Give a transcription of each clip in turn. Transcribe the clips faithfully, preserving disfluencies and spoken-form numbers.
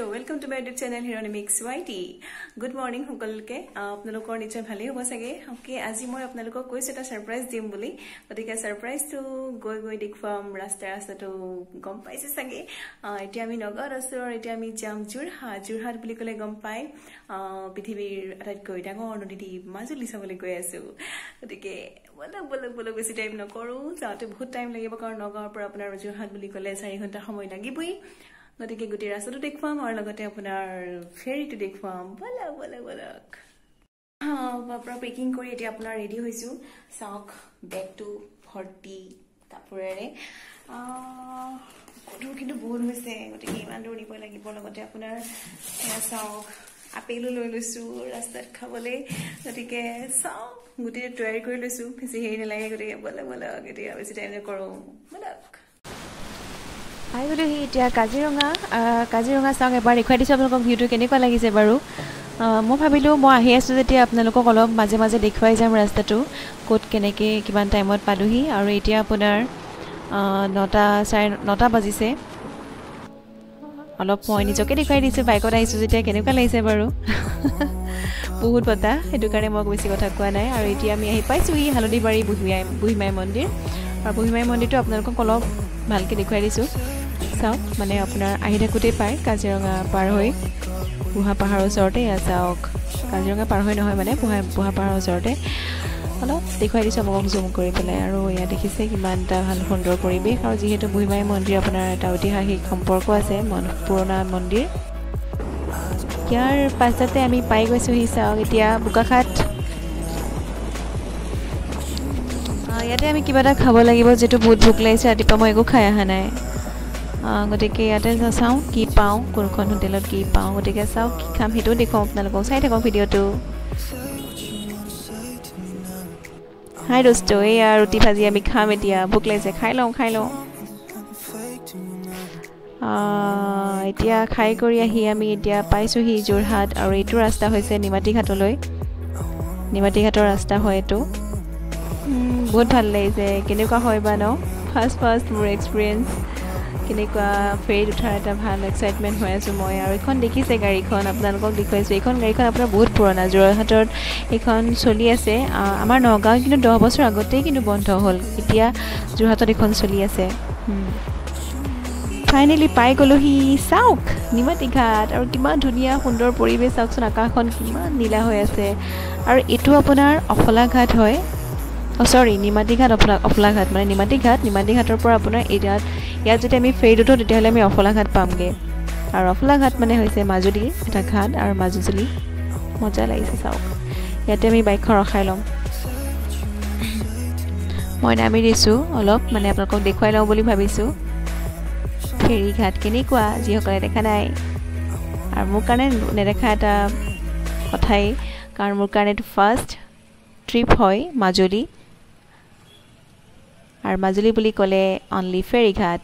So welcome to my YouTube channel here on Mix Y T. Good morning সকলকে আপোনালোকৰ নিশ্চয় ভালেই হ'ব চাগে ওকে আজি মই আপোনালোকক কৈছো এটা সাৰপ্ৰাইজ দিম বুলি গতিকে সাৰপ্ৰাইজটো গৈ গৈ দেখুৱাম ৰাস্তা ৰাস্তাটো গম পাইছে চাগে এতিয়া আমি নগৰ আছো আৰু এতিয়া আমি যাম জুৰহাট জুৰহাট বুলি ক'লে গম পাই পৃথিৱীৰ আটাইতকৈ ডাঙৰ নদী দ্বীপ মাজুলী চাবলৈ গৈ আছো গতিকে বলক বলক বলক বেছি টাইম নকৰো যাওঁতে বহুত টাইম লাগিব কাৰণ নগৰৰ পৰা আপোনাৰ জুৰহাট বুলি ক'লে চাৰি ঘণ্টা সময় লাগিবই গতিকে গুটি ৰাস্তাটো দেখুৱাম আৰু লগতে আপোনাৰ ফেৰীটো দেখুৱাম বলক বলক বলক বাপৰা পেকিং কৰি এতিয়া আপোনাৰ ৰেডি হৈছো চাওক বেগটো ভৰ্তি কাপোৰেৰে গধুৰ কিন্তু বহুত হৈছে গতিকে ইমান দূৰ নিব লাগিব লগতে আপোনাৰ চাওক আপেলো লৈ লৈছো ৰাস্তাত খাবলৈ গতিকে চাওক গুটিটো তৈয়াৰী কৰি লৈছো বেছি হেৰি নালাগে গতিকে বলক বলক এতিয়া বেছি টাইম নকৰো বলক আই গলো হি এতিয়া কাজিৰঙা কাজিৰঙা চাওক এবাৰ দেখুৱাই দিছোঁ আপোনালোকক ভিউটো কেনেকুৱা লাগিছে বাৰু মই ভাবিলোঁ মই আহি আছোঁ যেতিয়া আপোনালোকক অলপ মাজে মাজে দেখুৱাই যাম ৰাস্তাটো ক'ত কেনেকৈ কিমান টাইমত পালোহি আৰু এতিয়া আপোনাৰ নটা চাৰে নটা বাজিছে অলপ মই নিজকে দেখুৱাই দিছোঁ বাইকত আহিছোঁ যেতিয়া কেনেকুৱা লাগিছে বাৰু বহুত বতাহ সেইটো কাৰণে মই বেছি কথা কোৱা নাই আৰু এতিয়া আমি আহি পাইছোঁহি হালধিবাৰী বুঢ়ীমাই বুঢ়ীমাই মন্দিৰ আৰু বুঢ়ীমাই মন্দিৰটো আপোনালোকক অলপ ভালকৈ দেখুৱাই দিছোঁ চাওক মানে আপোনাৰ আহি থাকোঁতেই পায় কাজিৰঙা পাৰ হৈ বুঢ়া পাহাৰৰ ওচৰতে এয়া চাওক কাজিৰঙা পাৰ হৈ নহয় মানে বুঢ়া বুঢ়া পাহাৰৰ ওচৰতে অলপ দেখুৱাই দিছোঁ আপোনালোকক জুম কৰি পেলাই আৰু ইয়াত দেখিছে কিমান এটা ভাল সুন্দৰ পৰিৱেশ আৰু যিহেতু বুঢ়ীমাই মন্দিৰ আপোনাৰ এটা ঐতিহাসিক সম্পৰ্ক আছে পুৰণা মন্দিৰ ইয়াৰ পাছতে আমি পাই গৈছোঁহি চাওক এতিয়া বোকাখাট ইয়াতে আমি কিবা এটা খাব লাগিব যেটো বহুত ভোক লাগিছে ৰাতিপুৱা মই একো খাই অহা নাই গতিকে ইয়াতে চাওঁ কি পাওঁ কোনখন হোটেলত কি পাওঁ গতিকে চাওক কি খাম সেইটো দেখুৱাম আপোনালোকক চাই থাকক ভিডিঅ'টো হাই দোস্ত এয়া ৰুটি ভাজি আমি খাম এতিয়া ভোক লাগিছে খাই লওঁ খাই লওঁ এতিয়া খাই কৰি আহি আমি এতিয়া পাইছোঁহি যোৰহাট আৰু এইটো ৰাস্তা হৈছে নিমাতী ঘাটলৈ নিমাতী ঘাটৰ ৰাস্তা হয় এইটো বহুত ভাল লাগিছে কেনেকুৱা হয় বা ন ফাৰ্ষ্ট ফাৰ্ষ্ট মোৰ এক্সপিৰিয়েঞ্চ কেনেকুৱা ফেৰীত উঠাৰ এটা ভাল এক্সাইটমেণ্ট হৈ আছোঁ মই আৰু এইখন দেখিছে গাড়ীখন আপোনালোকক দেখুৱাইছোঁ এইখন গাড়ীখন আপোনাৰ বহুত পুৰণা যোৰহাটত এইখন চলি আছে আমাৰ নগাঁও কিন্তু দহ বছৰ আগতেই কিন্তু বন্ধ হ'ল এতিয়া যোৰহাটত এইখন চলি আছে ফাইনেলি পাই গ'লোহি চাওক নিমাতী ঘাট আৰু কিমান ধুনীয়া সুন্দৰ পৰিৱেশ চাওকচোন আকাশখন কিমান নীলা হৈ আছে আৰু এইটো আপোনাৰ অফলা ঘাট হয় অ' চৰি নিমাতী ঘাট অফলা অফলা ঘাট মানে নিমাতী ঘাট নিমাতী ঘাটৰ পৰা আপোনাৰ ইয়াত ইয়াত যদি আমি ফেৰীত উঠোঁ তেতিয়াহ'লে আমি অফলা ঘাট পামগৈ আৰু অফলা ঘাট মানে হৈছে মাজুলীৰ এটা ঘাট আৰু মাজুলী মজা লাগিছে চাওক ইয়াতে আমি বাইকখন ৰখাই ল'ম মই নামি দিছোঁ অলপ মানে আপোনালোকক দেখুৱাই লওঁ বুলি ভাবিছোঁ ফেৰী ঘাট কেনেকুৱা যিসকলে দেখা নাই আৰু মোৰ কাৰণে নেদেখা এটা কথাই কাৰণ মোৰ কাৰণে এইটো ফাৰ্ষ্ট ট্ৰিপ হয় মাজুলী আৰু মাজুলী বুলি ক'লে অনলি ফেৰী ঘাট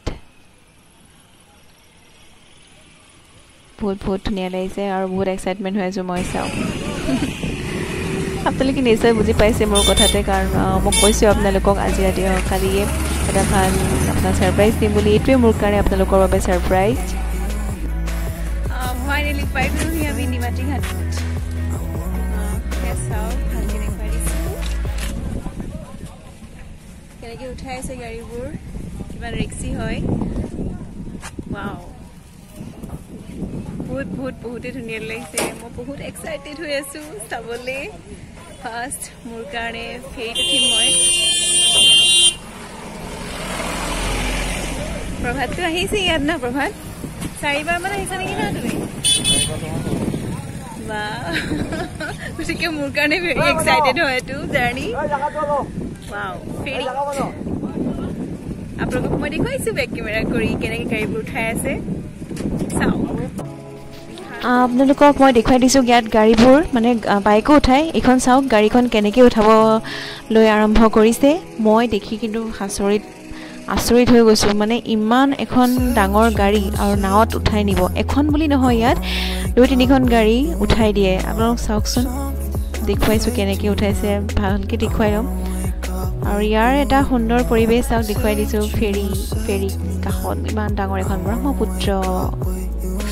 বহুত বহুত ধুনীয়া লাগিছে আৰু বহুত এক্সাইটমেণ্ট হৈ আছোঁ মই চাওঁ আপোনালোকে নিশ্চয় বুজি পাইছে মোৰ কথাতে কাৰণ মই কৈছোঁ আপোনালোকক আজি ৰাতি কালিয়ে এটা ভাল আপোনাৰ ছাৰপ্ৰাইজ দিম বুলি এইটোৱে মোৰ কাৰণে আপোনালোকৰ বাবে ছাৰপ্ৰাইজ ফাইনেলি পাই গ'লোহি আমি নিমাতী ঘাটত চাওক ভালকৈ দেখুৱাই দিছোঁ কেনেকৈ উঠাই আছে গাড়ীবোৰ কিমান ৰিক্সি হয় ৱাও বহুত বহুত বহুতেই ধুনীয়া লাগিছে মই বহুত এক্সাইটেড হৈ আছোঁ চাবলৈ ফাৰ্ষ্ট মোৰ কাৰণে ফেৰীত উঠিম মই প্ৰভাতটো আহিছে ইয়াত ন প্ৰভাত চাৰিবাৰমান আহিছা নেকি না তুমি বা গতিকে মোৰ কাৰণে ভেৰি এক্সাইটেড হয় এইটো জাৰ্ণি ৱাও ফেৰী আপোনালোকক মই দেখুৱাইছোঁ বেক কেমেৰা কৰি কেনেকৈ গাড়ীবোৰ উঠাই আছে চাওক আপোনালোকক মই দেখুৱাই দিছোঁ ইয়াত গাড়ীবোৰ মানে বাইকো উঠাই এইখন চাওক গাড়ীখন কেনেকৈ উঠাবলৈ আৰম্ভ কৰিছে মই দেখি কিন্তু আচৰিত আচৰিত হৈ গৈছোঁ মানে ইমান এখন ডাঙৰ গাড়ী আৰু নাৱত উঠাই নিব এখন বুলি নহয় ইয়াত দুই তিনিখন গাড়ী উঠাই দিয়ে আপোনালোক চাওকচোন দেখুৱাইছোঁ কেনেকৈ উঠাইছে ভালকৈ দেখুৱাই ল'ম আৰু ইয়াৰ এটা সুন্দৰ পৰিৱেশ চাওক দেখুৱাই দিছোঁ ফেৰী ফেৰী কাষত ইমান ডাঙৰ এখন ব্ৰহ্মপুত্ৰ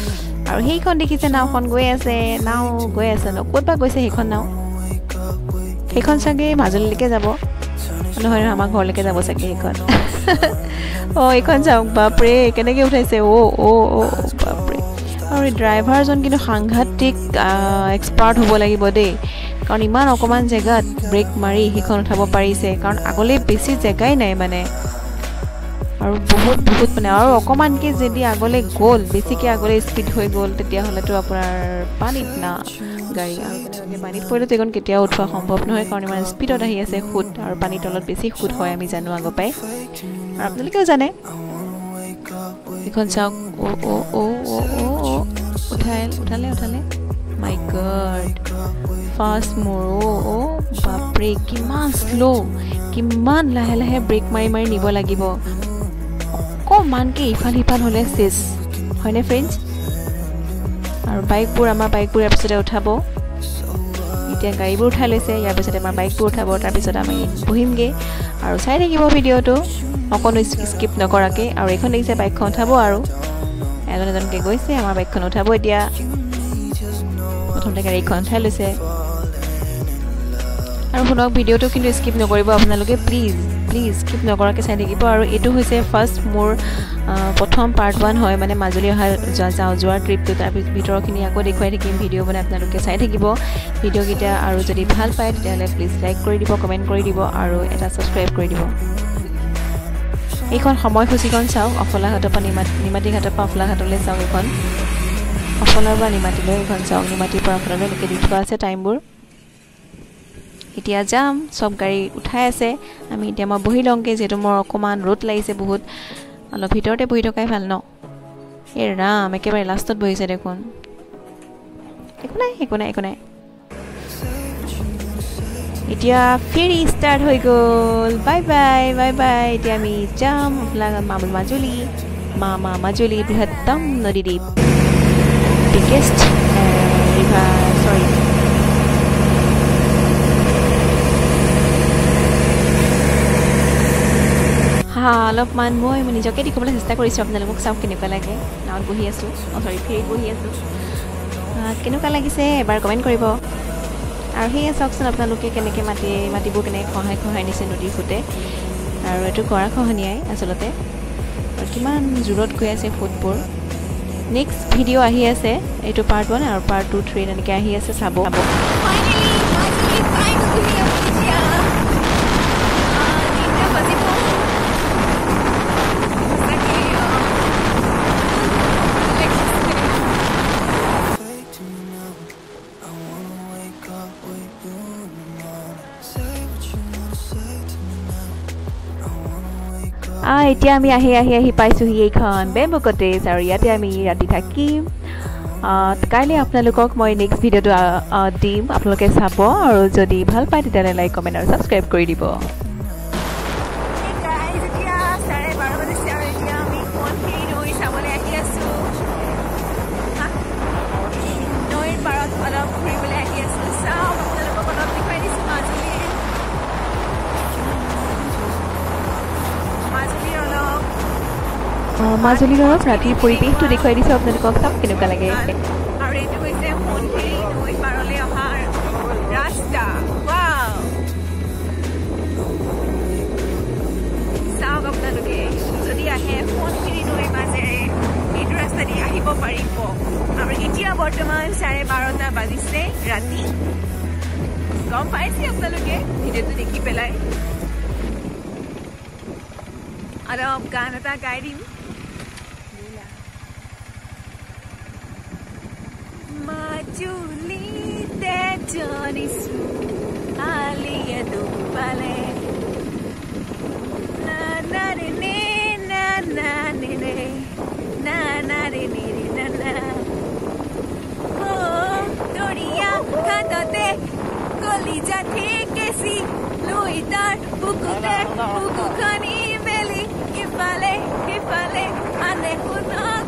আৰু সেইখন দেখিছে নাওখন গৈ আছে নাও গৈ আছে ন ক'ত বা গৈছে সেইখন নাও সেইখন চাগে মাজুলীলৈকে যাব নহয় আমাৰ ঘৰলৈকে যাব চাগে সেইখন অ এইখন চাওক বাপৰে কেনেকৈ উঠাইছে অ অ অ বাপৰে আৰু ড্ৰাইভাৰজন কিন্তু সাংঘাতিক এক্সপাৰ্ট হ'ব লাগিব দেই কাৰণ ইমান অকণমান জেগাত ব্ৰেক মাৰি সেইখন উঠাব পাৰিছে কাৰণ আগলৈ বেছি জেগাই নাই মানে আৰু বহুত বহুত মানে আৰু অকণমানকৈ যদি আগলৈ গ'ল বেছিকৈ আগলৈ স্পীড হৈ গ'ল তেতিয়াহ'লেতো আপোনাৰ পানীত না গাড়ী আৰু তেনেকৈ পানীত পৰিলেতো এইখন কেতিয়াও উঠোৱা সম্ভৱ নহয় কাৰণ ইমান স্পীডত আহি আছে সুত আৰু পানীৰ তলত বেছি সুত হয় আমি জানো আগৰ পৰাই আৰু আপোনালোকেও জানে এইখন চাওক অ' অ' অ' অ' অ' অ' উঠাই উঠালে উঠালে মাই গড ফাষ্ট মোৰ অ' অ' বাপৰে কিমান শ্ল' কিমান লাহে লাহে ব্ৰেক মাৰি মাৰি নিব লাগিব অকণমানকৈ ইফাল সিফাল হ'লে চেচ হয়নে ফ্ৰেণ্ডছ আৰু বাইকবোৰ আমাৰ বাইকবোৰ ইয়াৰ পিছতে উঠাব এতিয়া গাড়ীবোৰ উঠাই লৈছে ইয়াৰ পিছতে আমাৰ বাইকবোৰ উঠাব তাৰপিছত আমি বহিমগৈ আৰু চাই থাকিব ভিডিঅ'টো অকণো স্কিপ নকৰাকৈ আৰু এইখন দেখিছে বাইকখন উঠাব আৰু এজন এজনকৈ গৈছে আমাৰ বাইকখন উঠাব এতিয়া প্ৰথমতে গাড়ীখন উঠাই লৈছে আৰু শুনক ভিডিঅ'টো কিন্তু স্কিপ নকৰিব আপোনালোকে প্লিজ প্লিজ স্কিপ নকৰাকৈ চাই থাকিব আৰু এইটো হৈছে ফাৰ্ষ্ট মোৰ প্ৰথম পাৰ্ট ওৱান হয় মানে মাজুলী অহা যাওঁ যোৱাৰ ট্ৰিপটো তাৰ ভিতৰখিনি আকৌ দেখুৱাই থাকিম ভিডিঅ' মানে আপোনালোকে চাই থাকিব ভিডিঅ'কেইটা আৰু যদি ভাল পায় তেতিয়াহ'লে প্লিজ লাইক কৰি দিব কমেণ্ট কৰি দিব আৰু এটা ছাবস্ক্ৰাইব কৰি দিব এইখন সময়সূচীখন চাওক অফলাঘাটৰ পৰা নিমাতী নিমাতীঘাটৰ পৰা অফলাঘাটলৈ চাওক এইখন অফলাৰ পৰা নিমাতীলৈ এইখন চাওক নিমাতীৰ পৰা অফলালৈ এনেকৈ দি থোৱা আছে টাইমবোৰ এতিয়া যাম চব গাড়ী উঠাই আছে আমি এতিয়া মই বহি লওঁগৈ যিহেতু মোৰ অকণমান ৰ'দ লাগিছে বহুত অলপ ভিতৰতে বহি থকাই ভাল ন এই ৰাম একেবাৰে লাষ্টত বহিছে দেখোন একো নাই একো নাই একো নাই এতিয়া ফেৰী ষ্টাৰ্ট হৈ গ'ল বাই বাই বাই বাই এতিয়া আমি যাম মাজুলী মা মা মাজুলী বৃহত্তম নদীদ্বীপ বিগেষ্ট ৰিভাৰ চৰি হা অলপমান মই নিজকে দেখাবলৈ চেষ্টা কৰিছোঁ আপোনালোকক চাওক কেনেকুৱা লাগে নাৱত বহি আছোঁ অঁ চৰি ফেৰীত বহি আছোঁ কেনেকুৱা লাগিছে এবাৰ কমেণ্ট কৰিব আৰু সেয়ে চাওকচোন আপোনালোকে কেনেকৈ মাটি মাটিবোৰ কেনেকৈ খহাই খহাই নিছে নদীৰ সোঁতে আৰু এইটো গৰা খহনীয়াই আচলতে আৰু কিমান জোৰত গৈ আছে ফুটবোৰ নেক্সট ভিডিঅ' আহি আছে এইটো পাৰ্ট ওৱান আৰু পাৰ্ট টু থ্ৰী এনেকৈ আহি আছে চাব এতিয়া আমি আহি আহি আহি পাইছোঁহি এইখন বেম্বু কটেজ আৰু ইয়াতে আমি ৰাতি থাকিম কাইলৈ আপোনালোকক মই নেক্সট ভিডিঅ'টো দিম আপোনালোকে চাব আৰু যদি ভাল পায় তেতিয়াহ'লে লাইক কমেণ্ট আৰু ছাবস্ক্ৰাইব কৰি দিব মাজুলীৰ অলপ ৰাতিৰ পৰিৱেশটো দেখুৱাই দিছোঁ আপোনালোকক চাওক কেনেকুৱা লাগে আৰু এইটো হৈছে সোণফেৰী নৈ পাৰলৈ অহাৰ ৰাস্তা চাওক আপোনালোকে যদি আহে সোণফেৰী নৈৰ মাজেৰে এইটো ৰাস্তা দি আহিব পাৰিব আৰু এতিয়া বৰ্তমান চাৰে বাৰটা বাজিছে ৰাতি গম পাইছে আপোনালোকে ভিডিঅ'টো দেখি পেলাই অলপ গান এটা গাই দিম মাজুলীতে জনিছো আলিয়ে দুপালে না না ৰে নে না না নে ৰে না না ৰে নে ৰে না না অ দৰিয়া ঘাটতে কলিজা ঠেকেছি লৈ তাৰ বুকুতে বুকুখনি মেলি ইফালে সিফালে আনে শুনক